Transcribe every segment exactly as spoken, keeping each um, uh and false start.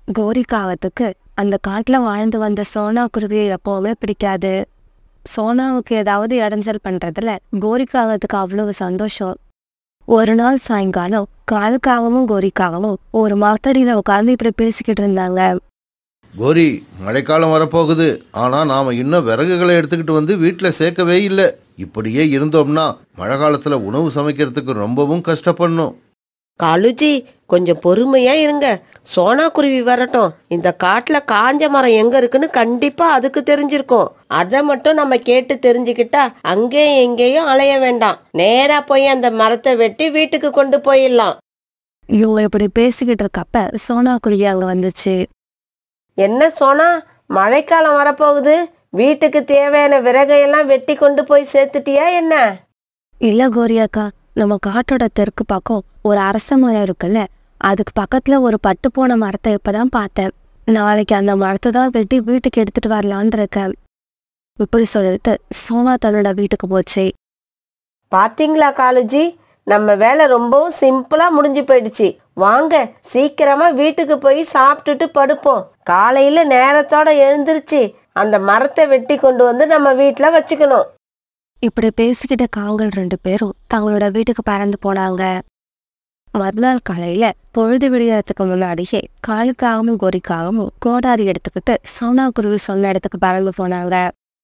கோரிக்காகத்துக்கு அந்த காட்டுல வாழ்ந்து வந்த சோனா குருவியை எப்பவுமே பிடிக்காது. சோனாவுக்கு ஏதாவது இடைஞ்சல் பண்றதுல கோரிக்காகத்துக்கு அவ்வளவு சந்தோஷம். ஒரு நாள் சாயங்காலம் காலுக்காகவும் கோரிக்காகவும் ஒரு மரத்தடியில உட்கார்ந்து இப்படி பேசிக்கிட்டு இருந்தாங்க. கோரி, மழைக்காலம் வரப்போகுது. ஆனா நாம இன்னும் விறகுகளை எடுத்துக்கிட்டு வந்து வீட்டுல சேர்க்கவே இல்லை. இப்படியே இருந்தோம்னா மழை காலத்துல உணவு சமைக்கிறதுக்கு ரொம்பவும் கஷ்டப்படணும். காலுஜி, கொஞ்சம் பொறுமையா இருங்க. சோனா குருவி வரட்டும். இந்த காட்டுல காஞ்ச மரம் எங்க இருக்குன்னு கண்டிப்பா அதுக்கு தெரிஞ்சிருக்கும். அதை மட்டும் நம்ம கேட்டு தெரிஞ்சுக்கிட்டா அங்கேயும் எங்கேயும் அலைய வேண்டாம். நேரா போய் அந்த மரத்தை வெட்டி வீட்டுக்கு கொண்டு போயிடலாம். இவங்க இப்படி பேசிக்கிட்டு இருக்கப்ப சோனா குருவி அங்க வந்துச்சு. என்ன சோனா, மழைக்காலம் வரப்போகுது. வீட்டுக்கு தேவையான விறகையெல்லாம் வெட்டி கொண்டு போய் சேர்த்துட்டியா என்ன? இல்ல கோரி அக்கா, நம்ம காட்டோட தெற்கு பக்கம் ஒரு அரச மரம் இருக்குல்ல, அதுக்கு பக்கத்துல ஒரு பட்டு போன மரத்தை இப்பதான் பார்த்தேன். நாளைக்கு அந்த மரத்தை தான் வெட்டி வீட்டுக்கு எடுத்துட்டு வரலான் இருக்கேன். இப்படி சொல்லிட்டு சோனா தன்னோட வீட்டுக்கு போச்சு. பாத்தீங்களா காலுஜி, நம்ம வேலை ரொம்பவும் சிம்பிளா முடிஞ்சு போயிடுச்சு. வாங்க சீக்கிரமா வீட்டுக்கு போய் சாப்பிட்டுட்டு படுப்போம். காலையில நேரத்தோட எழுந்திருச்சு அந்த மரத்தை வெட்டி கொண்டு வந்து நம்ம வீட்டுல வச்சுக்கணும். இப்படி பேசிக்கிட்ட காங்கள் ரெண்டு பேரும் தங்களோட வீட்டுக்கு பறந்து போனாங்க. மறுநாள் காலையில பொழுது விடியறதுக்கு முன்னாடியே காலுக்காகவும் கோரிக்காகவும் கோடாரி எடுத்துக்கிட்டு சோனா குருவி சொன்ன இடத்துக்கு பறந்து போனாங்க.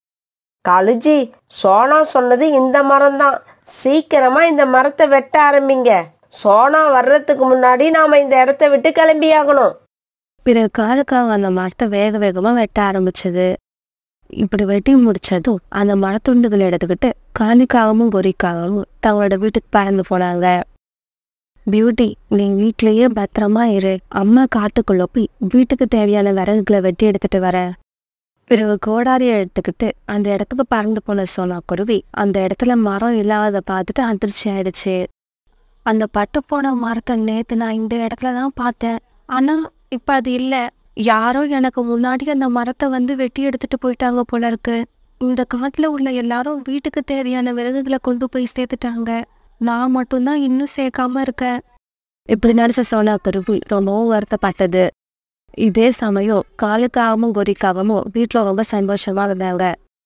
காலுஜி, சோனா சொன்னது இந்த மரம் தான். சீக்கிரமா இந்த மரத்தை வெட்ட ஆரம்பிங்க. சோனா வர்றதுக்கு முன்னாடி நாம இந்த இடத்த விட்டு கிளம்பியாகணும். பிறகு காலுக்காக அந்த மரத்தை வேக வேகமா வெட்ட ஆரம்பிச்சது. இப்படி வெட்டி முடிச்சதும் அந்த மரத்துண்டுகளை எடுத்துக்கிட்டு காலுக்காகவும் கோரிக்காகவும் தங்களோட வீட்டுக்கு பறந்து போனாங்க. பியூட்டி, நீ வீட்லயே பத்திரமா இரு. அம்மா காட்டுக்குள்ள போய் வீட்டுக்கு தேவையான விறகுகளை வெட்டி எடுத்துட்டு வர. பிறகு கோடாரியை எடுத்துக்கிட்டு அந்த இடத்துக்கு பறந்து போன சோனா குருவி அந்த இடத்துல மரம் இல்லாத பார்த்துட்டு அதிர்ச்சி ஆயிடுச்சு. அந்த பட்டு போன மரத்தை நேத்து நான் இந்த இடத்துலதான் பார்த்தேன். ஆனா இப்ப அது இல்ல. யாரோ எனக்கு முன்னாடி அந்த மரத்தை வந்து வெட்டி எடுத்துட்டு போயிட்டாங்க போல இருக்கு. இந்த காட்டுல உள்ள எல்லாரும் வீட்டுக்கு தேவையான விறகுகளை கொண்டு போய் சேர்த்துட்டாங்க. நான் மட்டும்தான் இன்னும் சேர்க்காம இருக்கேன். இப்படி நினைச்ச சோனா குருவி ரொம்பவும் வருத்தப்பட்டது. இதே சமயம் காலுக்காகவும் கோரிக்காகவும் வீட்டுல ரொம்ப சந்தோஷமா இருந்தாங்க.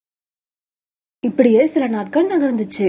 இப்படியே சில நாட்கள் நகர்ந்துச்சு.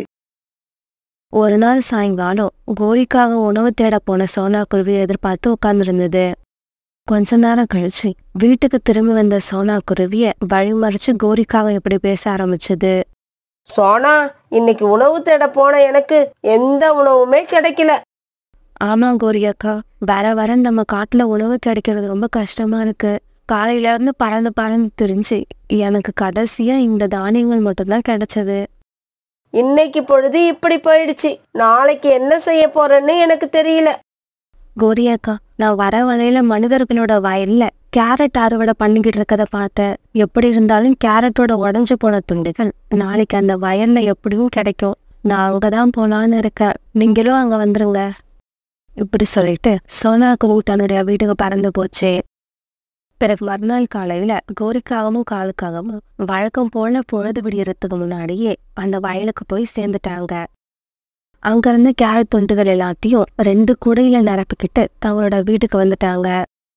ஒரு நாள் சாயங்காலம் கோரிக்காக உணவு தேட போன சோனா குருவி எதிர்பார்த்து உட்கார்ந்துருந்தது. கொஞ்ச நேரம் கழிச்சு வீட்டுக்கு திரும்பி வந்த சோனா குருவிய வழிமறிச்சு கோரிக்காக இப்படி பேச ஆரம்பிச்சது. சோனா, இன்னைக்கு உணவு தேட போன எனக்கு எந்த உணவுமே கிடைக்கல. ஆமா கோரி அக்கா, வர வர நம்ம காட்டுல உணவு கிடைக்கிறது ரொம்ப கஷ்டமா இருக்கு. காலையில இருந்து பறந்து பறந்து திரிஞ்சு எனக்கு கடைசியா இந்த தானியங்கள் மட்டும்தான் கிடைச்சது. இன்னைக்கு பொழுது இப்படி போயிடுச்சு. நாளைக்கு என்ன செய்ய போறேன்னு எனக்கு தெரியல. கோரி அக்கா, நான் வர வழியில மனிதர்களோட வயல்ல கேரட் அறுவடை பண்ணிக்கிட்டு இருக்கத பார்த்தேன். எப்படி இருந்தாலும் கேரட்டோட உடஞ்சு போன துண்டுகள் நாளைக்கு அந்த வயல்ல எப்படியும் கிடைக்கும். நான் அங்கதான் போலான்னு இருக்கேன். நீங்களும் அங்க வந்துருங்க. இப்படி சொல்லிட்டு சோனா குருவி தன்னுடைய வீட்டுக்கு பறந்து போச்சு. பிறகு மறுநாள் காலையில கோரிக்காகவும் காலுக்காகவும் வழக்கம் போல பொழுது விடியறதுக்கு முன்னாடியே அந்த வயலுக்கு போய் சேர்ந்துட்டாங்க. அங்கிருந்து கேரட் துண்டுகள் எல்லாத்தையும் ரெண்டு குடையில நிரப்பிக்கிட்டு தங்களோட வீட்டுக்கு வந்துட்டாங்க.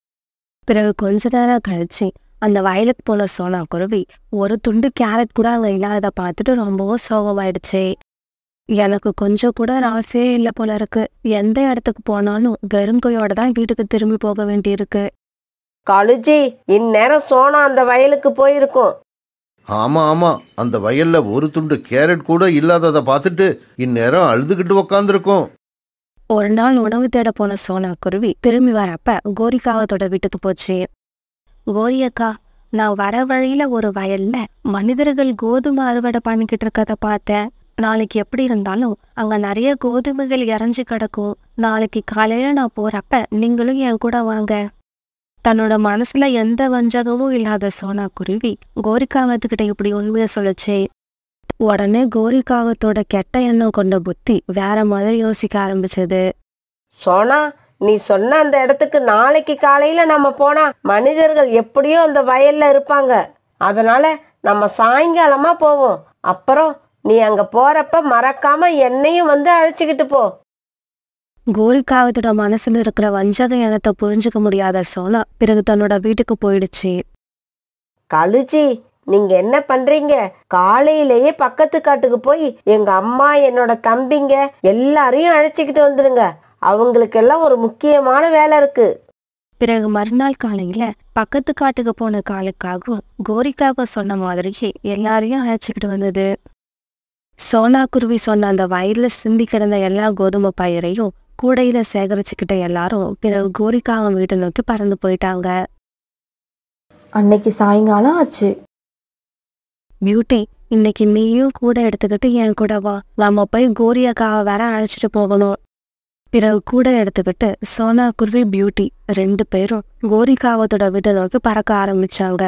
பிறகு கொஞ்ச நேரம் கழிச்சு அந்த வயலுக்கு போன சோனா குருவி ஒரு துண்டு கேரட் கூட அங்க இல்லாத பார்த்துட்டு ரொம்பவும் சோகமாயிடுச்சு. எனக்கு கொஞ்சம் கூட ராசியே இல்லை போல இருக்கு. எந்த இடத்துக்கு போனாலும் வெறும் கையோட தான் வீட்டுக்கு திரும்பி போக வேண்டி இருக்கு. காலுஜி, இந்நேரம் சோனா அந்த வயலுக்கு போயிருக்கும். ஆமா ஆமா, அந்த வயல்ல ஒரு துண்டு கேரட் கூட இல்லாததை பார்த்துட்டு இந்நேரம் அழுதுகிட்டு உக்காந்துருக்கோம். ஒரு நாள் உணவு தேட போன சோனா குருவி திரும்பி வரப்ப கோரிக்காகத்தோட வீட்டுக்கு போச்சு. கோரி அக்கா, நான் வர வழியில ஒரு வயல்ல மனிதர்கள் கோதுமை அறுவடை பண்ணிக்கிட்டு இருக்கத பார்த்தேன். நாளைக்கு எப்படி இருந்தாலும் அங்க நிறைய கோதுமைகள் இறஞ்சி கிடக்கும். நாளைக்கு காலையில நான் போறப்ப நீங்களும் என் கூட வாங்க. தன்னோட மனசுல எந்த வஞ்சகமும் இல்லாத சோனா குருவி கோரிக்காகத்துக்கிட்ட இப்படி உண்மையை சொல்லுச்சு. உடனே கோரிக்காகத்தோட கெட்ட எண்ணம் கொண்ட புத்தி வேற மாதிரி யோசிக்க ஆரம்பிச்சது. சோனா, நீ சொன்ன அந்த இடத்துக்கு நாளைக்கு காலையில நம்ம போனா மனிதர்கள் எப்படியும் அந்த வயல்ல இருப்பாங்க. அதனால நம்ம சாயங்காலமா போவோம். அப்புறம் நீ அங்க போறப்ப மறக்காம என்னையும் வந்து அழைச்சுக்கிட்டு போ. கோரிக்காகத்தோட மனசுல இருக்கிற வஞ்சக எண்ணத்தை புரிஞ்சுக்க முடியாத சோனா பிறகு தன்னோட வீட்டுக்கு போயிடுச்சு. கழுச்சி, நீங்க என்ன பண்றீங்க? காலையிலேயே பக்கத்து காட்டுக்கு போய் எங்க அம்மா, என்னோட தம்பிங்க எல்லாரையும் அழைச்சிக்கிட்டு வந்துருங்க. அவங்களுக்கெல்லாம் ஒரு முக்கியமான வேலை இருக்கு. பிறகு மறுநாள் காலையில பக்கத்து காட்டுக்கு போன காலுக்காகவும் கோரிக்காக சொன்ன மாதிரியே எல்லாரையும் அழைச்சிக்கிட்டு வந்தது. சோனா குருவி சொன்ன அந்த வயல்ல சிந்தி கிடந்த எல்லா கோதுமை பயிரையும் கூடையில சேகரிச்சுக்கிட்ட எல்லாரும் பிறகு கோரிக்காக வீட்டை நோக்கி பறந்து போயிட்டாங்க. அன்னைக்கு சாயங்காலம் ஆச்சு. பியூட்டி, இன்னைக்கு நீயும் கூட எடுத்துக்கிட்டு என் கூட வா, நாம போய் கோரிக்காக வேற அழைச்சிட்டு போகணும். பிறகு கூட எடுத்துக்கிட்டு சோனா குருவி பியூட்டி ரெண்டு பேரும் கோரிக்காகத்தோட வீட்டை நோக்கி பறக்க ஆரம்பிச்சாங்க.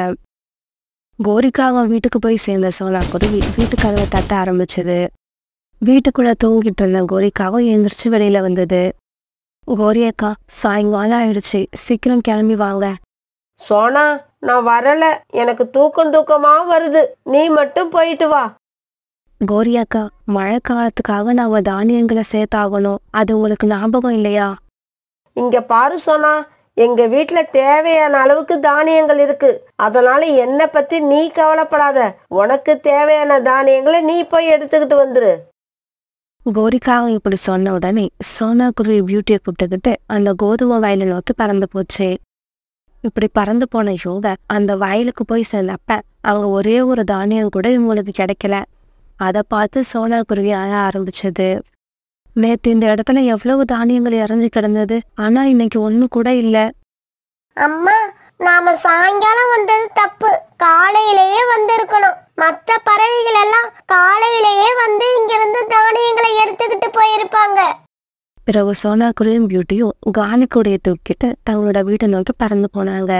கோரிக்காக வீட்டுக்கு போய் சேர்ந்த சோனா குருவி வீட்டு கதவை தட்ட ஆரம்பிச்சது. வீட்டுக்குள்ள தூங்கிட்டு இருந்த கோரிக்காக எழுந்திரிச்சு வெளியில வந்தது. கோரியக்கா, சாயங்காலம் ஆயிடுச்சு, சீக்கிரம் கிளம்பி வாங்க. சோனா, நான் வரல, எனக்கு தூக்கம் தூக்கமா வருது, நீ மட்டும் போயிட்டு வா. கோரியாக்கா, மழை காலத்துக்காக நாம தானியங்களை சேர்த்தாகணும், அது உங்களுக்கு ஞாபகம் இல்லையா? இங்க பாரு சோனா, எங்க வீட்டுல தேவையான அளவுக்கு தானியங்கள் இருக்கு. அதனால என்ன பத்தி நீ கவலைப்படாத. உனக்கு தேவையான தானியங்களை நீ போய் எடுத்துக்கிட்டு வந்துரு. கோரிக்காக இப்படி சொன்ன உடனே சோனா குருவி பியூட்டியை கூப்பிட்டுக்கிட்டு அந்த கோதுமை வயலை நோக்கி பறந்து போச்சு. இப்படி பறந்து போன இவங்க அந்த வயலுக்கு போய் சேர்ந்தப்ப அவங்க ஒரே ஒரு தானியம் கூட இவங்களுக்கு கிடைக்கல. அதை பார்த்து சோனா குருவி அழ ஆரம்பிச்சது. நேத்து இந்த இடத்துல எவ்வளவு தானியங்கள் இறஞ்சி கிடந்தது, ஆனா இன்னைக்கு ஒண்ணு கூட இல்ல. அம்மா, நாம சாயங்காலம் வந்தது தப்பு, காலையிலேயே வந்திருக்கணும். மற்ற பறவைகள் எல்லாம் காலையிலேயே வந்து இங்கிருந்து தானியங்களை எடுத்துக்கிட்டு போயிருப்பாங்க. பிறகு சோனா குருவியும் பியூட்டியும் கானிக்குடைய தூக்கிட்டு தங்களோட வீட்டை நோக்கி பறந்து போனாங்க.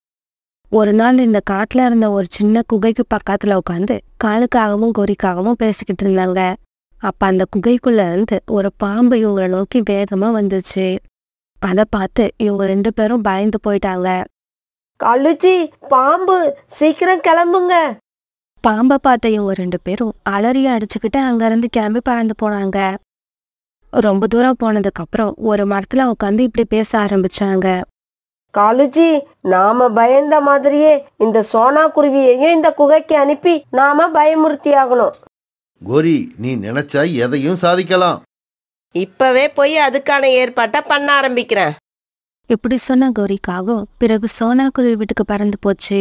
ஒரு நாள் இந்த காட்டுல இருந்த ஒரு சின்ன குகைக்கு பக்கத்துல உட்காந்து காலுக்காகவும் கோரிக்காகவும் பேசிக்கிட்டு இருந்தாங்க. அப்ப அந்த குகைக்குள்ள இருந்து ஒரு பாம்பு இவங்களை நோக்கி வேகமா வந்துச்சு. அதை பார்த்து இவங்க ரெண்டு பேரும் பயந்து போயிட்டாங்க. கழுச்சி, பாம்பு, சீக்கிரம் கிளம்புங்க. பாம்பை பார்த்த இவங்க ரெண்டு பேரும் அலறிய அடிச்சுக்கிட்டு அங்க இருந்து கிளம்பி பறந்து போனாங்க. ரொம்ப தூரம் போனதுக்கு அப்புறம் ஒரு மரத்துல உட்காந்து இப்படி பேச ஆரம்பிச்சாங்க. காலுஜி, நாம பயந்த மாதிரியே இந்த சோனா குருவியையும் இந்த குகைக்கு அனுப்பி நாம பயமுறுத்தி ஆகணும். கோரி, நீ நினைச்சா எதையும் சாதிக்கலாம். இப்பவே போய் அதுக்கான ஏற்பாட்டை பண்ண ஆரம்பிக்கிறேன். இப்படி சொன்ன கோரிக்காகவும் பிறகு சோனா குருவி வீட்டுக்கு பறந்து போச்சு.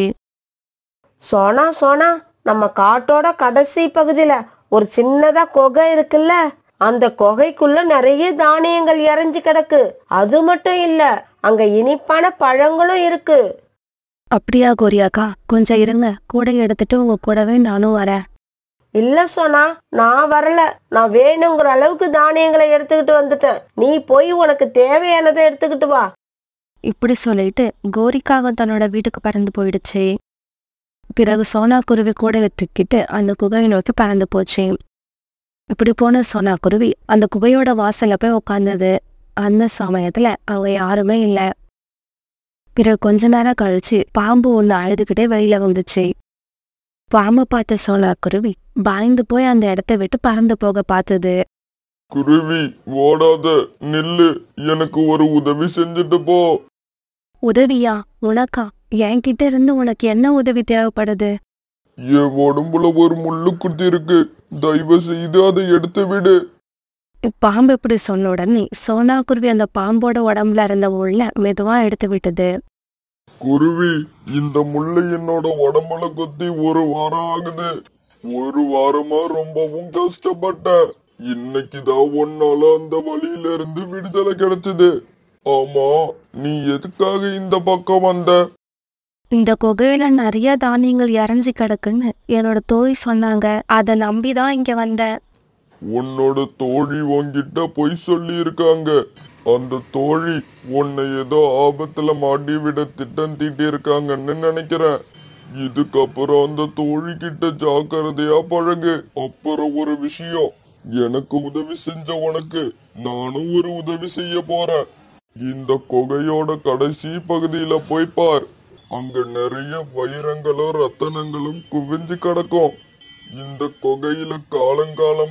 சோனா சோனா, நம்ம காட்டோட கடைசி பகுதியில ஒரு சின்னதா குகை இருக்குல்ல, அந்த குகைக்குள்ள நிறைய தானியங்கள் இறஞ்சி கிடக்கு. அது மட்டும் இல்ல, அங்க இனிப்பான பழங்களும் இருக்கு. அப்படியா கோரியாக்கா, கொஞ்சம் இருங்க, கூட எடுத்துட்டு உங்க கூடவே நானும் வரேன். இல்ல சோனா, நான் வரல. நான் வேணுங்கிற அளவுக்கு தானியங்களை எடுத்துக்கிட்டு வந்துட்டேன். நீ போய் உனக்கு தேவையானதை எடுத்துக்கிட்டு வா. இப்படி சொல்லிட்டு கோரிக்காக தன்னோட வீட்டுக்கு பறந்து போயிடுச்சு. பிறகு சோனா குருவி கூடையை தூக்கிட்டு அந்த குகையை நோக்கி பறந்து போச்சு. இப்படி போன சோனா குருவி அந்த குகையோட வாசல்ல போய் உட்கார்ந்தது. அந்த சமயத்துல அவங்க யாருமே இல்ல. பிறகு கொஞ்ச நேரம் கழிச்சு பாம்பு ஒண்ணு அழுதுகிட்டே வெளியில வந்துச்சு. பாம்பை பார்த்த சோனா குருவி பயந்து போய் அந்த இடத்த விட்டு பறந்து போக பார்த்தது. குருவி, ஓடாத, நில்லு, எனக்கு ஒரு உதவி செஞ்சுட்டு போ. உதவியா? உனக்கா? என்கிட்ட இருந்து உனக்கு என்ன உதவி தேவைப்படுது? என் உடம்புல ஒரு முள்ளு குத்தி இருக்கு, தயவு செய்து அதை எடுத்து விடு. பாம்பு இப்படி சொன்ன உடனே சோனா குருவி அந்த பாம்போட உடம்புல இருந்த முள்ள மெதுவா எடுத்து விட்டது. குருவி, இந்த முள்ளு என்னோட உடம்புல குத்தி ஒரு வாரம் ஆகுது. ஒரு வாரமா ரொம்பவும் கஷ்டப்பட்ட. இன்னைக்குதான் ஒன்னால அந்த வழியில இருந்து விடுதலை கிடைச்சது. ஆமா, நீ எதுக்காக இந்த பக்கம் வந்த? இந்த குகையில நிறைய தானியங்கள் இறஞ்சி கிடக்குன்னு என்னோட தோழி சொன்னாங்க, அதை நம்பிதான் இங்க வந்தேன். உன்னோட தோழி உன்கிட்ட பொய் சொல்லி இருக்காங்க. அந்த தோழி உன்னை ஏதோ ஆபத்துல மாட்டி விட திட்டம் தீட்டி இருக்காங்கன்னு நினைக்கிறேன். இதுக்கப்புறம் அந்த தோழி கிட்ட ஜாக்கிரதையா பழகு. அப்புறம் ஒரு விஷயம், எனக்கு உதவி செஞ்ச உனக்கு நானும் ஒரு உதவி செய்ய போறேன். இந்த குகையோட கடைசி பகுதியில போய் பார். அங்க நிறைய வைரங்களும் ரத்தனங்களும் குவிஞ்சு கிடக்கும். இந்த குகையில காலங்காலமா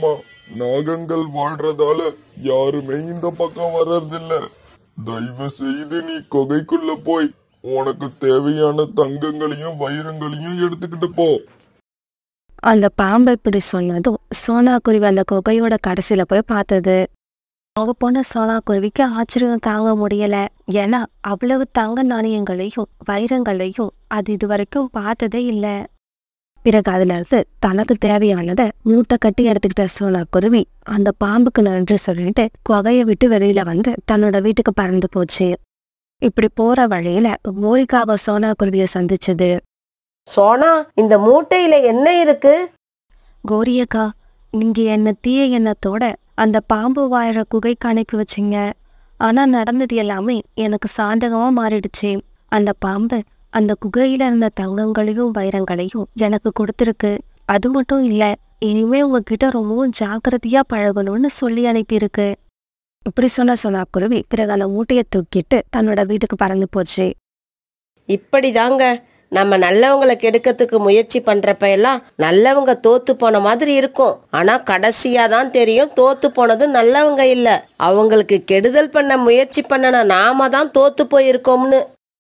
நாகங்கள் வாழ்றதால யாருமே இந்த பக்கம் வர்றதில்ல. தயவு செய்து நீ குகைக்குள்ள போய் உனக்கு தேவையான தங்கங்களையும் வைரங்களையும் எடுத்துக்கிட்டு போ. அந்த பாம்பை இப்படி சொன்னதும் சோனா குருவி அந்த குகையோட கடைசியில போய் பார்த்தது. அவங்க போன சோனா குருவிக்கு ஆச்சரியம் தாங்க முடியல. ஏன்னா அவ்வளவு தங்க நாணயங்களையும் வைரங்களையும் அது இது வரைக்கும் பார்த்ததே இல்லை. பிறகு அதுல இருந்து தனக்கு தேவையானதை மூட்டை கட்டி எடுத்துக்கிட்ட சோனா குருவி அந்த பாம்புக்கு நன்றி சொல்லிட்டு குகையை விட்டு வெளியில வந்து தன்னோட வீட்டுக்கு பறந்து போச்சு. இப்படி போற வழியில கோரிக்காக சோனா குருவியை சந்திச்சது. சோனா, இந்த மூட்டையில என்ன இருக்கு? கோரியக்கா, நீங்க என்ன தீய எண்ணத்தோட அந்த பாம்பு வாழற குகைக்கு அனுப்பி வச்சிங்க. ஆனா நடந்தது எல்லாமே எனக்கு சாதகமா மாறிடுச்சு. அந்த பாம்பு அந்த குகையில இருந்த தங்கங்களையும் வைரங்களையும் எனக்கு கொடுத்துருக்கு. அது மட்டும் இல்ல, இனிமே உங்ககிட்ட ரொம்பவும் ஜாக்கிரதையா பழகணும்னு சொல்லி அனுப்பியிருக்கு. இப்படி சொன்ன சோனா குருவி பிறகு அந்த மூட்டையை தூக்கிட்டு தன்னோட வீட்டுக்கு பறந்து போச்சு. இப்படிதாங்க நம்ம நல்லவங்களை கெடுக்கிறதுக்கு முயற்சி பண்றப்ப எல்லாம் நல்லவங்க தோத்து போன மாதிரி இருக்கும். ஆனா கடைசியா தான் தெரியும் தோத்து போனது நல்லவங்க இல்ல, அவங்களுக்கு கெடுதல் பண்ண முயற்சி பண்ணன நாம தான் தோத்து போயிருக்கோம்னு.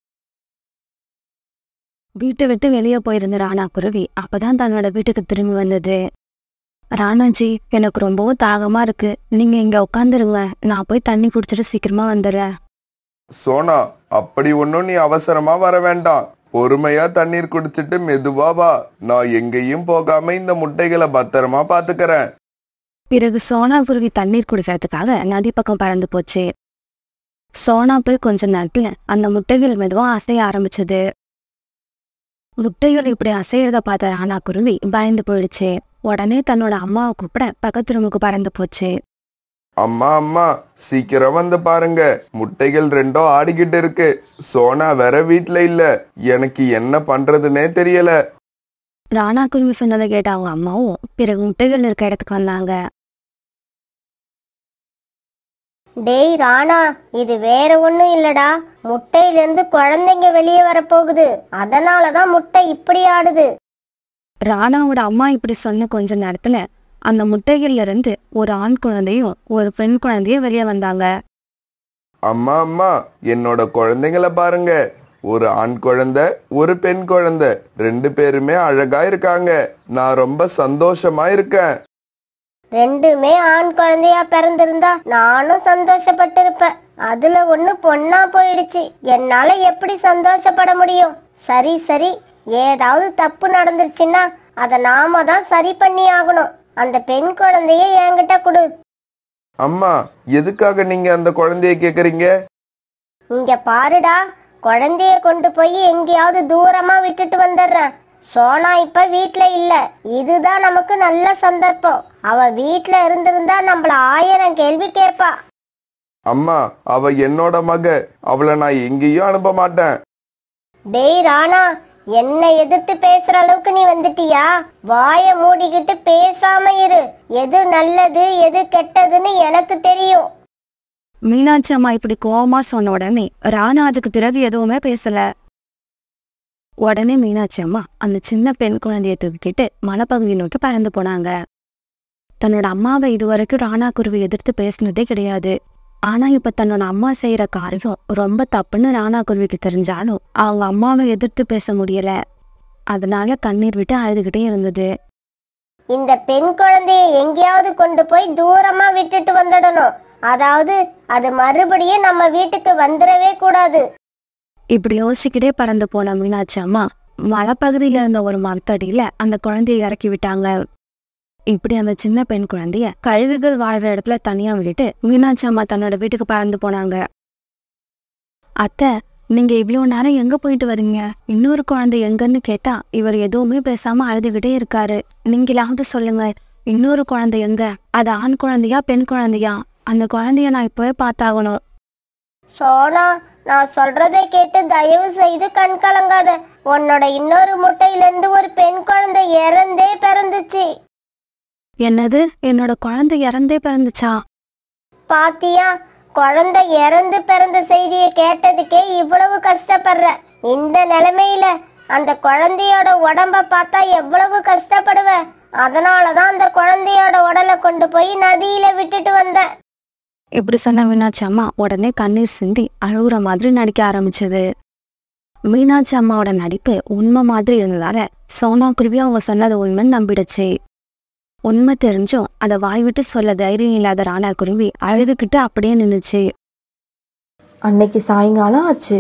வீட்டை விட்டு வெளியே போயிருந்த ராணா குருவி அப்பதான் தன்னோட வீட்டுக்கு திரும்பி வந்தது. ராணாஜி, எனக்கு ரொம்பவும் தாகமா இருக்கு, நீங்க இங்க உட்காந்துருங்க, நான் போய் தண்ணி குடிச்சிட்டு சீக்கிரமா வந்துடுறேன். சோனா, அப்படி ஒன்னும் நீ அவசரமா வர வேண்டாம். பொறுமையா தண்ணீர் குடிச்சிட்டு மெதுவா வா. நான் எங்கேயும் போகாம இந்த முட்டைகளை பத்திரமா பாத்துக்கிறேன். பிறகு சோனா குருவி தண்ணீர் குடிக்கிறதுக்காக நதி பக்கம் பறந்து போச்சு. சோனா போய் கொஞ்ச நேரத்துல அந்த முட்டைகள் மெதுவா அசைய ஆரம்பிச்சது. முட்டைகள் இப்படி அசையறத பார்த்த ராணா குருவி பயந்து போயிடுச்சு. உடனே தன்னோட அம்மாவை கூப்பிட பக்கத்து ரூமுக்கு பறந்து போச்சு. அம்மா அம்மா, சீக்கிரம் வந்து பாருங்க, முட்டைகள் ரெண்டோ ஆடிக்கிட்டு இருக்கு. சோனா வேற வீட்டுல இல்ல, எனக்கு என்ன பண்றதுன்னே தெரியல. ராணா குருவி சொன்னதை கேட்ட அவங்க அம்மாவும் பிறகு முட்டைகள் இருக்க இடத்துக்கு வந்தாங்க. டேய் ராணா, இது வேற ஒண்ணும் இல்லடா, முட்டையில இருந்து குழந்தைங்க வெளியே வரப்போகுது, அதனாலதான் முட்டை இப்படி ஆடுது. ராணாவோட அம்மா இப்படி சொன்ன கொஞ்ச நேரத்துல அந்த முட்டைகள்ல இருந்து ஒரு ஆண் குழந்தையும் ஒரு பெண் குழந்தையும் வெளியே வந்தாங்க. அம்மா அம்மா, என்னோட குழந்தைங்களை பாருங்க. ஒரு ஆண் குழந்தை, ஒரு பெண் குழந்தை, ரெண்டு பேருமே அழகா இருக்காங்க. நான் ரொம்ப சந்தோஷமா இருக்கேன். ரெண்டுமே ஆண் குழந்தையா பிறந்திருந்தா நானும் சந்தோஷப்பட்டு இருப்பேன். அதுல ஒண்ணு பொண்ணா போயிடுச்சு, என்னால எப்படி சந்தோஷப்பட முடியும்? சரி சரி, ஏதாவது தப்பு நடந்துருச்சுன்னா அதை நாம தான் சரி பண்ணி ஆகணும். அந்த பெண் குழந்தைய என்கிட்ட கொடு. அம்மா, எதுக்காக நீங்க அந்த குழந்தைய கேக்குறீங்க? இங்க பாருடா, குழந்தைய கொண்டு போய் எங்கேயாவது தூரமா விட்டுட்டு வந்துடுறேன். சோனா இப்ப வீட்ல இல்ல, இதுதான் நமக்கு நல்ல சந்தர்ப்பம். அவ வீட்ல இருந்திருந்தா நம்மள ஆயிரம் கேள்வி கேட்பா. அம்மா, அவ என்னோட மக, அவளை நான் எங்கேயும் அனுப்ப மாட்டேன். டேய் ராணா, என்ன எதிர்த்து பேசுற அளவுக்கு நீ வந்துட்டியா? வாய மூடிக்கிட்டு பேசாம இரு. எது நல்லது எது கெட்டதுன்னு எனக்கு தெரியும். மீனாட்சி அம்மா இப்படி கோவமா சொன்ன உடனே ராணா அதுக்கு பிறகு எதுவுமே பேசல. உடனே மீனாட்சி அம்மா அந்த சின்ன பெண் குழந்தைய தூக்கிட்டு மலைப்பகுதி நோக்கி பறந்து போனாங்க. தன்னோட அம்மாவை இதுவரைக்கும் ராணா குருவி எதிர்த்து பேசினதே கிடையாது. ஆனா இப்ப தன்னோட அம்மா செய்யற காரியம் ரொம்ப தப்புன்னு ராணா குருவிக்கு தெரிஞ்சாலும் அவங்க அம்மாவை எதிர்த்து பேச முடியல. அதனால கண்ணீர் விட்டு அழுதுகிட்டே இருந்தது. இந்த பெண் குழந்தைய எங்கேயாவது கொண்டு போய் தூரமா விட்டுட்டு வந்துடணும். அதாவது அது மறுபடியும் நம்ம வீட்டுக்கு வந்துடவே கூடாது. இப்படி யோசிச்சுக்கிட்டே பறந்து போன மீனாட்சி அம்மா மலைப்பகுதியில இருந்த ஒரு மரத்தடியில அந்த குழந்தைய இறக்கி விட்டாங்க. இப்படி அந்த சின்ன பெண் குழந்தைய கழுகுகள் வாழ்ற இடத்துல தனியா விட்டுட்டு மீனாட்சி அம்மா தன்னோட வீட்டுக்கு பறந்து போனாங்க. அத்தை, நீங்க இவ்வளவு நேரம் எங்க போயிட்டு வரீங்க? இன்னொரு குழந்தை எங்கன்னு கேட்டா இவர் எதுவுமே பேசாம அழுதுகிட்டே இருக்காரு. நீங்களாவது சொல்லுங்க, இன்னொரு குழந்தை எங்க? அது ஆண் குழந்தையா பெண் குழந்தையா? அந்த குழந்தைய நான் இப்பவே பார்த்தாகணும். சோனா, நான் சொல்றதை கேட்டு தயவு செய்து கண் கலங்காத. உன்னோட இன்னொரு முட்டையில இருந்து ஒரு பெண் குழந்தை இறந்தே பிறந்துச்சு. என்னது? என்னோட குழந்தை இறந்தே பிறந்துச்சா? பாத்தியா, குழந்தை இறந்து பிறந்த செய்தியை கேட்டதுக்கே இவ்வளவு கஷ்டப்படுற. இந்த நிலைமையில அந்த குழந்தையோட உடம்ப பார்த்தா எவ்வளவு கஷ்டப்படுவ. அதனாலதான் அந்த குழந்தையோட உடலை கொண்டு போய் நதியில விட்டுட்டு வந்தேன். இப்படி சொன்ன மீனாட்சி அம்மா உடனே கண்ணீர் சிந்தி அழுகுற மாதிரி நடிக்க ஆரம்பிச்சது. மீனாட்சி அம்மாவோட நடிப்பு உண்மை மாதிரி இருந்ததால சோனா குருவி அவங்க சொன்னது உண்மைன்னு நம்பிடுச்சு. உண்மை தெரிஞ்சும் அதை வாய் விட்டு சொல்ல தைரியம் இல்லாத ராணா குருவி அழுதுகிட்டு அப்படியே நின்னுச்சு. அன்னைக்கு சாயங்காலம் ஆச்சு.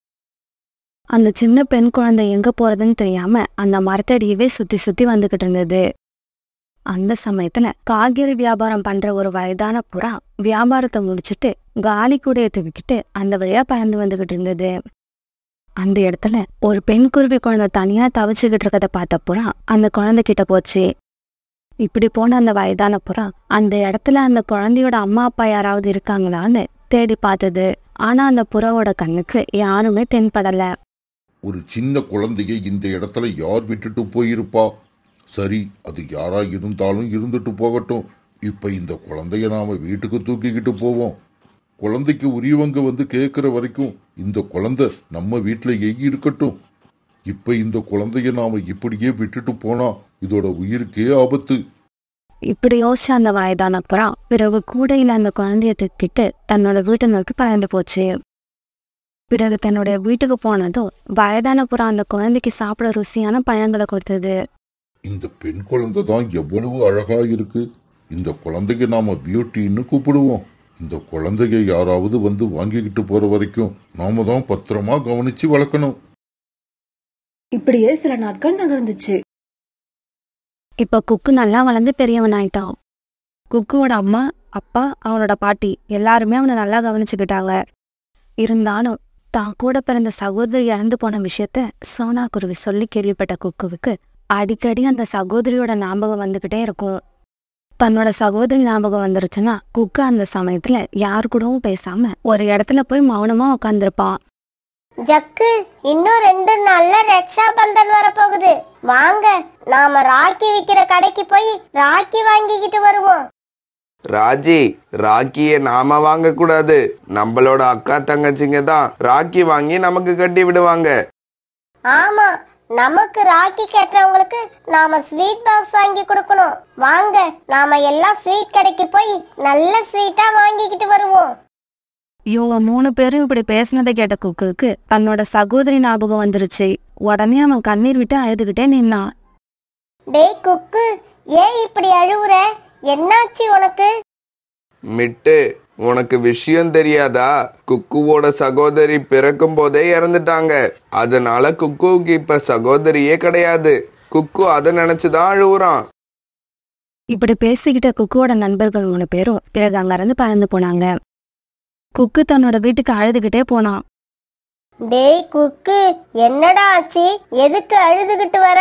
அந்த சின்ன பெண் குழந்தை எங்க போறதுன்னு தெரியாம அந்த மரத்தடியவே சுத்தி சுத்தி வந்துகிட்டு இருந்தது. அந்த சமயத்துல காய்கறி வியாபாரம் பண்ற ஒரு வயதான புறா வியாபாரத்தை முடிச்சுட்டு காலி கூடைய தூக்கிக்கிட்டு அந்த வழியா பறந்து வந்துகிட்டு இருந்தது. அந்த இடத்துல ஒரு பெண் குருவி குழந்தை தனியா தவிச்சுக்கிட்டு இருக்கத பார்த்த புறா அந்த குழந்தை கிட்ட போச்சு. இப்படி போன அந்த வயதான புறா அந்த இடத்துல அந்த குழந்தையோட அம்மா அப்பா யாராவது இருக்காங்களான்னு தேடி பார்த்தது. ஆனா அந்த புறாவோட கண்ணுக்கு யாருமே தென்படல. ஒரு சின்ன குழந்தைய இந்த இடத்துல யார் விட்டுட்டு போயிருப்பா? சரி, அது யாரா இருந்தாலும் இருந்துட்டு போகட்டும். இப்ப இந்த குழந்தைய நாம வீட்டுக்கு தூக்கிக்கிட்டு போவோம். குழந்தைக்கு உரியவங்க வந்து கேட்கிற வரைக்கும் இந்த குழந்தை நம்ம வீட்டிலேயே இருக்கட்டும். இப்ப இந்த குழந்தைய நாம இப்படியே விட்டுட்டு போனா இதோட உயிருக்கே ஆபத்து. இப்படி யோசிச்ச அந்த வயதான புறா பிறகு கூடையில அந்த குழந்தைய தூக்கிட்டு தன்னோட வீட்டை நோக்கி பறந்து போச்சு. பிறகு தன்னுடைய வீட்டுக்கு போனதும் வயதான புறா அந்த குழந்தைக்கு சாப்பிட ருசியான பழங்களை கொடுத்தது. இந்த பெண் குழந்தை தான் எவ்வளவு அழகா இருக்கு. இந்த குழந்தைய நாம பியூட்டின்னு கூப்பிடுவோம். இந்த குழந்தைய யாராவது வந்து வாங்கிக்கிட்டு போற வரைக்கும் நாம தான் பத்திரமா கவனிச்சு வளர்க்கணும். இப்படியே சில நாட்கள் நகர்ந்துச்சு. இப்ப குக்கு நல்லா வளர்ந்து பெரியவன் ஆயிட்டான். குக்குவோட அம்மா அப்பா அவனோட பாட்டி எல்லாருமே அவனை நல்லா கவனிச்சுக்கிட்டாங்க. இருந்தாலும் தான் கூட பிறந்த சகோதரி இறந்து போன விஷயத்த சோனா குருவி சொல்லி கேள்விப்பட்ட குக்குவுக்கு அடிக்கடி அந்த சகோதரியோட ஞாபகம் வந்துகிட்டே இருக்கும். தன்னோட சகோதரி ஞாபகம் வந்துருச்சுன்னா குக்கு அந்த சமயத்துல யாரு கூடவும் பேசாம ஒரு இடத்துல போய் மௌனமா உட்காந்துருப்பான். ஜக்கு, இன்னும் ரெண்டு நாள்ல ரக்ஷா பந்தன் வரப்போகுது. வாங்க, நாம ராக்கி விக்கிற கடைக்கு போய் ராக்கி வாங்கிக்கிட்டு வருவோம். ராஜி, ராக்கிய நாம வாங்க கூடாது. நம்மளோட அக்கா தங்கச்சிங்க தான் ராக்கி வாங்கி நமக்கு கட்டி விடுவாங்க. ஆமா, நமக்கு ராக்கி கட்டுறவங்களுக்கு நாம ஸ்வீட் பாக்ஸ் வாங்கி கொடுக்கணும். வாங்க, நாம எல்லாம் ஸ்வீட் கடைக்கு போய் நல்ல ஸ்வீட்டா வாங்கிக்கிட்டு வருவோம். இவங்க மூணு பேரும் இப்படி பேசினதை கேட்ட குக்குக்கு தன்னோட சகோதரி ஞாபகம் வந்துருச்சு. உடனே அவன் கண்ணீர் விட்டு அழுதுகிட்டே நின்னான். டேய் குக்கு, ஏன் இப்படி அழுவுற? என்னாச்சு உனக்கு? மிட்டு, உனக்கு விஷயம் தெரியாதா? குக்குவோட சகோதரி பிறக்கும் போதே இறந்துட்டாங்க. அதனால குக்குவுக்கு இப்ப சகோதரியே கிடையாது. குக்கு அதை நினைச்சுதான் அழுவுறான். இப்படி பேசிக்கிட்ட குக்குவோட நண்பர்கள் மூணு பேரும் பிறகு அங்கிருந்து பறந்து போனாங்க. குக்கு தன்னோட வீட்டுக்கு அழுதுகிட்டே போனான். டேய் குக்கு, என்னடா ஆச்சு? எதுக்கு அழுதுகிட்டு வர?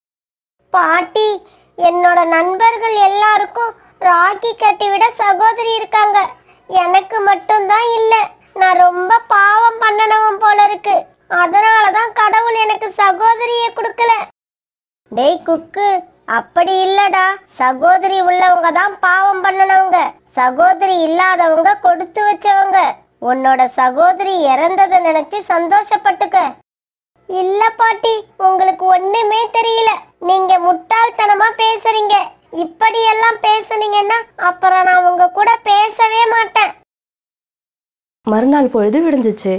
பாட்டி, என்னோட நண்பர்கள் எல்லாருக்கும் ராக்கி கட்டிவிட சகோதரி இருக்காங்க. எனக்கு மட்டும்தான் இல்ல. நான் ரொம்ப பாவம் பண்ணனவன் போல இருக்கு. அதனாலதான் கடவுள் எனக்கு சகோதரியை கொடுக்கல. டேய் குக்கு, அப்படி இல்லடா. சகோதரி உள்ளவங்க தான் பாவம் பண்ணனவங்க. சகோதரி இல்லாதவங்க கொடுத்து வச்சவங்க. உன்னோட சகோதரி இறந்ததை நினைச்சு சந்தோஷப்பட்டுக்க. இல்ல பாட்டி, உங்களுக்கு ஒண்ணுமே தெரியல. நீங்க முட்டாள்தனமா பேசுறீங்க. இப்படியெல்லாம் பேசுனீங்கன்னா அப்புறம் நான் உங்க கூட பேசவே மாட்டேன். மறுநாள் பொழுது விடிஞ்சிச்சு.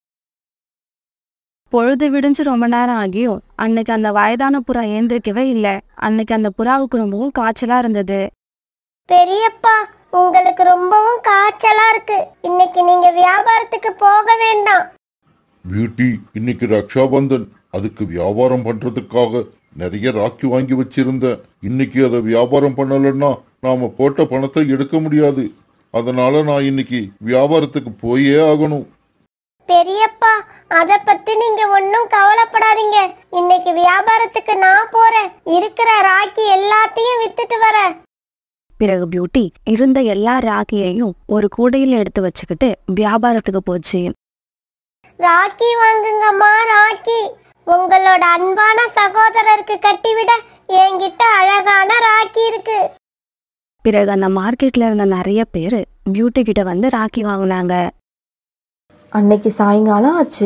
பொழுது விடிஞ்சு ரொம்ப நேரம் ஆகியும் அன்னைக்கு அந்த வயதான புறா ஏந்திரிக்கவே இல்லை. அன்னைக்கு அந்த புறாவுக்கு ரொம்பவும் காய்ச்சலா இருந்தது. பெரியப்பா, உங்களுக்கு ரொம்பவும் காய்ச்சலா இருக்கு. இன்னைக்கு நீங்க வியாபாரத்துக்கு போக வேண்டாம். பியூட்டி, இன்னைக்கு ரக்ஷா பந்தன். அதுக்கு வியாபாரம் பண்றதுக்காக நிறைய ராக்கி வாங்கி வச்சிருந்தேன். இன்னைக்கு அதை வியாபாரம் பண்ணலன்னா நாம போட்ட பணத்தை எடுக்க முடியாது. அதனால நான் இன்னைக்கு வியாபாரத்துக்கு போயே ஆகணும். பெரியப்பா, அத பத்தி நீங்க ஒன்னும் கவலைப்படாதீங்க. இன்னைக்கு வியாபாரத்துக்கு நான் போறேன். இருக்கிற ராக்கி எல்லாத்தையும் வித்துட்டு வரேன். பிறகு பியூட்டி இருந்த எல்லா ராக்கியையும் ஒரு கூடையில எடுத்து வச்சுக்கிட்டு வியாபாரத்துக்கு போச்சு. ராக்கி வாங்குங்கம்மா, ராக்கி. உங்களோட அன்பான சகோதரருக்கு கட்டிவிட என்கிட்ட அழகான ராக்கி இருக்கு. பிறகு அந்த மார்க்கெட்ல இருந்த நிறைய பேரு பியூட்டி கிட்ட வந்து ராக்கி வாங்கினாங்க. அன்னைக்கு சாயங்காலம் ஆச்சு.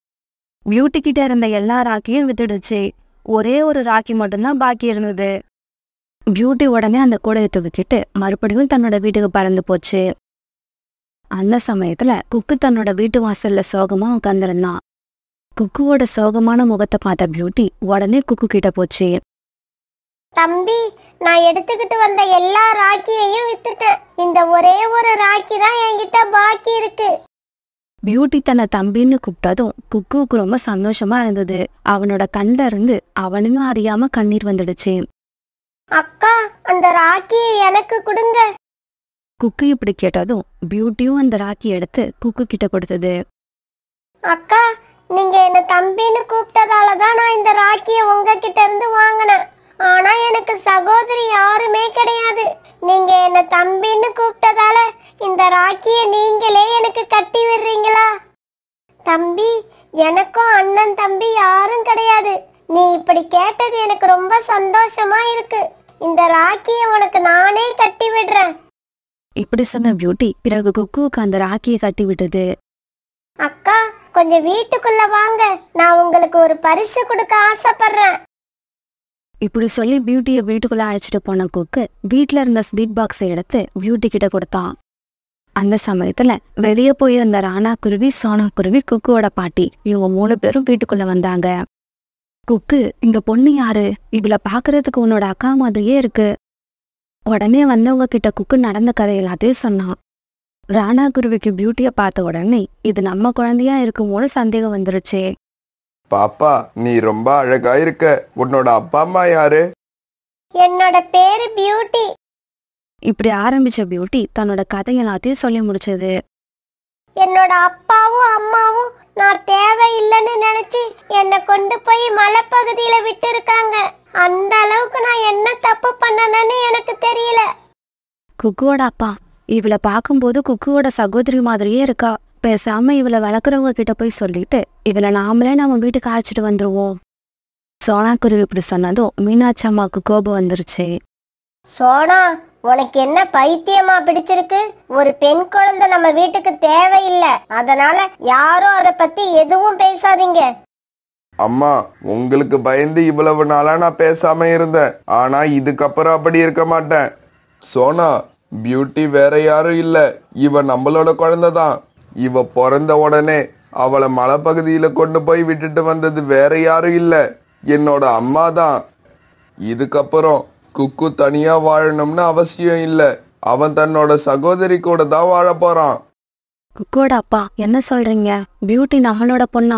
பியூட்டி கிட்ட இருந்த எல்லா ராக்கியும் வித்துடுச்சு. ஒரே ஒரு ராக்கி மட்டும்தான் பாக்கி இருந்தது. பியூட்டி உடனே அந்த கூடையை தூக்கிக்கிட்டு மறுபடியும் தன்னோட வீட்டுக்கு பறந்து போச்சு. அந்த சமயத்துல குக்கு தன்னோட வீட்டு வாசல்ல சோகமா உட்கார்ந்திருந்தான். குக்குவோட சோகமான முகத்தை பார்த்த பியூட்டி உடனே குக்கு கிட்ட போச்சு. தம்பி, நான் எடுத்துக்கிட்டு வந்த எல்லா ராக்கியையும் வித்துட்டேன். இந்த ஒரே ஒரு ராக்கி தான் என்கிட்ட பாக்கி இருக்கு. பியூட்டி தன்னை தம்பின்னு கூப்பிட்டதும் குக்குவுக்கு ரொம்ப சந்தோஷமா இருந்தது. அவனோட கண்ல இருந்து அவனையும் அறியாம கண்ணீர் வந்துடுச்சு. அக்கா, அந்த ராக்கியை எனக்கு கொடுங்க. குக்கு இப்படி கேட்டதும் பியூட்டியும் அந்த ராக்கி எடுத்து குக்கு கிட்ட கொடுத்தது. அக்கா, நீங்க என்ன தம்பின்னு கூப்பிட்டதாலதான் நான் இந்த ராக்கியை உங்ககிட்ட இருந்து வாங்கினேன். ஆனா எனக்கு சகோதரி யாருமே கிடையாது. நீங்க என்ன தம்பின்னு கூப்பிட்டதால இந்த ராக்கியை நீங்களே எனக்கு கட்டி விடுறீங்களா? தம்பி, எனக்கும் அண்ணன் தம்பி யாரும் கிடையாது. நீ இப்படி கேட்டது எனக்கு ரொம்ப சந்தோஷமா இருக்கு. இந்த ராக்கியை உனக்கு நானே கட்டி விடுறேன். இப்படி சொன்ன பியூட்டி பிறகு குக்குவுக்கு அந்த ராக்கியை கட்டி விட்டது. அக்கா, கொஞ்சம் வீட்டுக்குள்ள வாங்க. நான் உங்களுக்கு ஒரு பரிசு கொடுக்க ஆசைப்படுறேன். இப்படி சொல்லி பியூட்டியை வீட்டுக்குள்ள அழைச்சிட்டு போன குக்கு வீட்டுல இருந்த ஸ்வீட் பாக்ஸை எடுத்து பியூட்டி கிட்ட கொடுத்தான். அந்த சமயத்துல வெளியே போயிருந்த ராணா குருவி, சோனா குருவி, குக்குவோட பாட்டி இவங்க மூணு பேரும் வீட்டுக்குள்ள வந்தாங்க. குக்கு, இந்த பொண்ணு யாரு? இவளை பாக்குறதுக்கு உன்னோட அக்கா மாதிரியே இருக்கு. உடனே வந்தவங்க கிட்ட குக்கு நடந்த கதை எல்லாத்தையும் சொன்னான். ராணா குருவிக்கு பியூட்டிய பார்த்த உடனே இது நம்ம குழந்தையா இருக்குமோன்னு சந்தேகம் வந்துருச்சு. பாப்பா, நீ ரொம்ப அழகா இருக்க. உன்னோட அப்பா அம்மா யாரு? என்னோட பேரு பியூட்டி. இப்படி ஆரம்பிச்ச பியூட்டி தன்னோட கதை எல்லாத்தையும் சொல்லி முடிச்சது. என்னோட அப்பாவும் அம்மாவும் நான் தேவையில்லைன்னு நினைச்சு என்னை கொண்டு போய் மலைப்பகுதியில விட்டு இருக்காங்க. அந்த அளவுக்கு நான் என்ன தப்பு பண்ணனன்னு எனக்கு தெரியல. குக்குவோட அப்பா, இவளை பார்க்கும்போது குக்குவோட சகோதரி மாதிரியே இருக்கா. பேசாம இவளை வளர்க்குறவங்க கிட்ட போய் சொல்லிட்டு இவளை நாமளே நம்ம வீட்டுக்கு அழைச்சிட்டு வந்துருவோம். சோனா குருவி இப்படி சொன்னதும் மீனாட்சி அம்மாவுக்கு கோபம் வந்துருச்சு. சோனா, உனக்கு என்ன பைத்தியமா பிடிச்சிருக்கு? ஒரு பெண் குழந்தை நம்ம வீட்டுக்கு தேவையில்லை. அதனால யாரும் அதை பத்தி எதுவும் பேசாதீங்க. அம்மா, உங்களுக்கு பயந்து இவ்வளவு நாளா நான் பேசாம இருந்தேன். ஆனா இதுக்கப்புறம் அப்படி இருக்க மாட்டேன். சோனா, பியூட்டி வேற யாரும் இல்ல, இவ நம்மளோட குழந்தை தான். இவ பிறந்த உடனே அவளை மலைப்பகுதியில கொண்டு போய் விட்டுட்டு வந்தது வேற யாரும் இல்ல, என்னோட அம்மா தான். இதுக்கப்புறம் குக்கு தனியா வாழணும்னு அவசியம் இல்ல. அவன் தன்னோட சகோதரி கூட தான் வாழ போறான். குக்கோட அப்பா, என்ன சொல்றீங்க? பியூட்டி நம்மளோட பொண்ணா?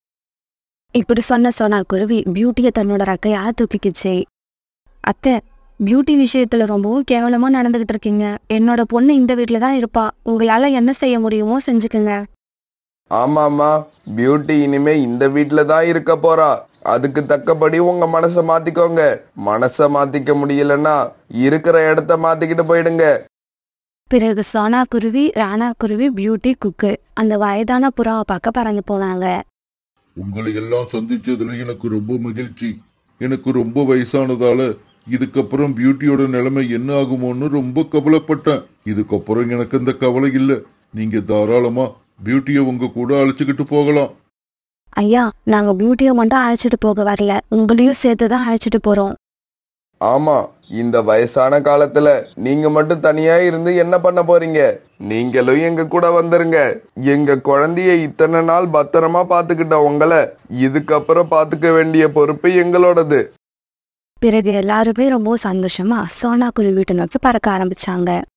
இப்படி சொன்ன சோனா குருவி பியூட்டியை தன்னோட ரக்கையால தூக்கிக்குச்சு. அத்தை, பியூட்டி விஷயத்துல ரொம்பவும் கேவலமா நடந்துகிட்டு இருக்கீங்க. என்னோட பொண்ணு இந்த வீட்டுல தான் இருப்பா. உங்களால என்ன செய்ய முடியுமோ செஞ்சுக்குங்க. ஆமாமா, பியூட்டி இனிமே இந்த வீட்டுல தான் இருக்க போறா. அதுக்கு தக்கபடி உங்க மனசை மாத்திக்கோங்க. மனசை மாத்திக்க முடியலன்னா இருக்கிற இடத்த மாத்திக்கிட்டு போயிடுங்க. பிறகு சோனா குருவி, ராணா குருவி, பியூட்டி, குக்கு அந்த வயதான புறாவை பார்க்க பறந்து போனாங்க. உங்களை எல்லாம் சந்திச்சதுல எனக்கு ரொம்ப மகிழ்ச்சி. எனக்கு ரொம்ப வயசானதால இதுக்கப்புறம் பியூட்டியோட நிலைமை என்ன ஆகுமோன்னு ரொம்ப கவலைப்பட்டேன். இதுக்கப்புறம் எனக்கு அந்த கவலை இல்லை. நீங்க தாராளமா பியூட்டியை உங்க கூட அழைச்சிக்கிட்டு போகலாம். ஐயா, நாங்க பியூட்டியை மட்டும் அழைச்சிட்டு போக வரல, உங்களையும் சேர்த்துதான் அழைச்சிட்டு போறோம். ஆமா, இந்த வயசான காலத்துல நீங்க மட்டும் தனியா இருந்து என்ன பண்ண போறீங்க? நீங்களும் எங்க கூட வந்துருங்க. எங்க குழந்தைய இத்தனை நாள் பத்திரமா பாத்துக்கிட்ட உங்களை இதுக்கப்புறம் பாத்துக்க வேண்டிய பொறுப்பு எங்களோடது. பிறகு எல்லாருமே ரொம்ப சந்தோஷமா சோனா குருவி வீட்டை நோக்கி பறக்க ஆரம்பிச்சாங்க.